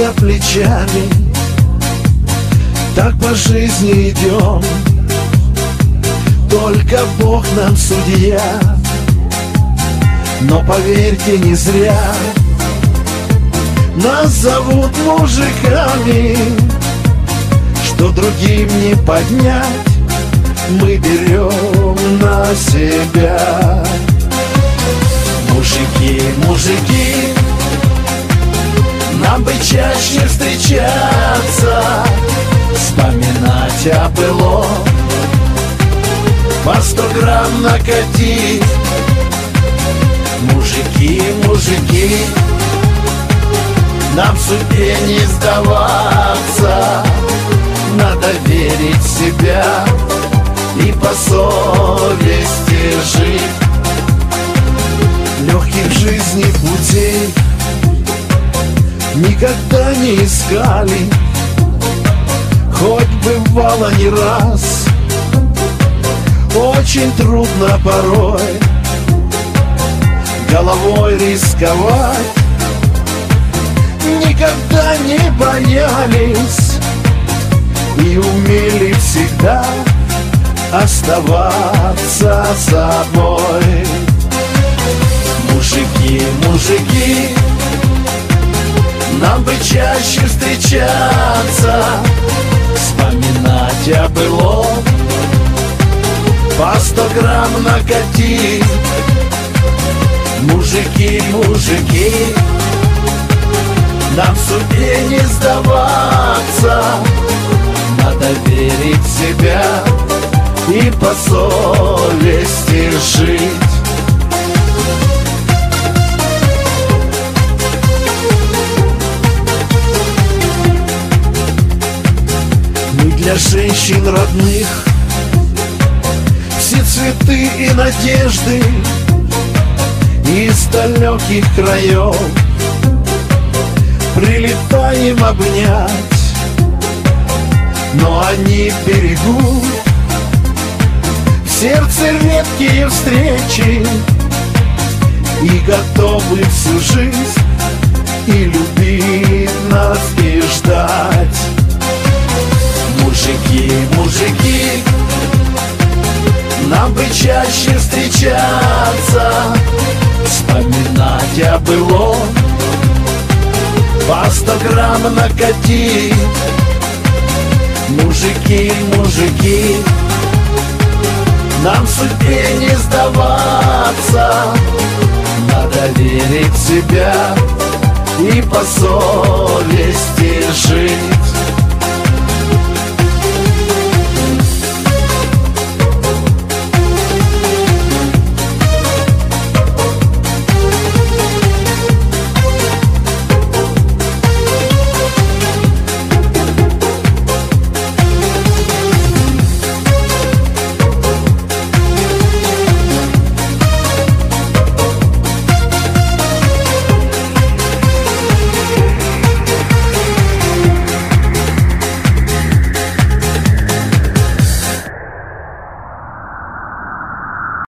за плечами, так по жизни идем. Только Бог нам судья, но поверьте, не зря нас зовут мужиками. Что другим не поднять, мы берем на себя. Мужики, мужики, нам бы чаще встречаться, вспоминать о былом, по 100 грамм накатить. Мужики, мужики, нам в судьбе не сдаваться, надо верить в себя и по совести жить. Легких в жизни путей никогда не искали, хоть бывало не раз. Очень трудно порой головой рисковать. Никогда не боялись и умели всегда оставаться собой. Мужики, мужики, нам бы чаще встречаться, вспоминать о былом, по 100 грамм накатить. Мужики, мужики, нам в судьбе не сдаваться, надо верить в себя и по совести жить. Мы для женщин родных все цветы и надежды из далеких краев прилетаем обнять, но они берегут в сердце редкие встречи и готовы всю жизнь и любить нас, и ждать. Мужики, мужики, нам бы чаще встречаться, вспоминать о былом, по 100 грамм накатить. Мужики, мужики, нам в судьбе не сдаваться, надо верить в себя и по совести жить.